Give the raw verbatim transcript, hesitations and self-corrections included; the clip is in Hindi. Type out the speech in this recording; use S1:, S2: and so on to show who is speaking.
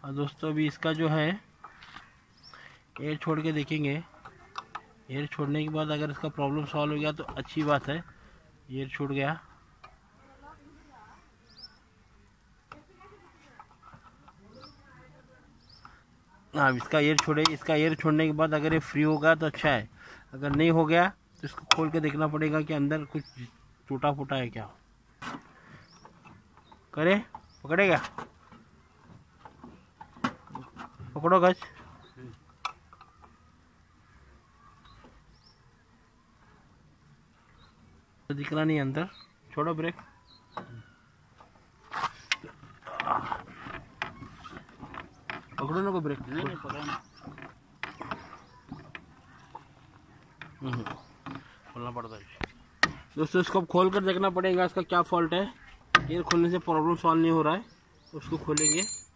S1: और दोस्तों अभी इसका जो है एयर छोड़ के देखेंगे। एयर छोड़ने के बाद अगर इसका प्रॉब्लम सॉल्व हो गया तो अच्छी बात है। एयर छूट गया। हाँ, इसका एयर छोड़े। इसका एयर छोड़ने के बाद अगर ये फ्री होगा तो अच्छा है, अगर नहीं हो गया तो इसको खोल के देखना पड़ेगा कि अंदर कुछ टूटा फूटा है क्या। करे पकड़ेगा, पकड़ो गज। तो दिखना नहीं अंदर, छोड़ो ब्रेक। पकड़ो ना को ब्रेक। नहीं नहीं पकड़ो ना, खोलना पड़ता है दोस्तों। इसको खोल कर देखना पड़ेगा इसका क्या फॉल्ट है। एयर खोलने से प्रॉब्लम सॉल्व नहीं हो रहा है, उसको खोलेंगे।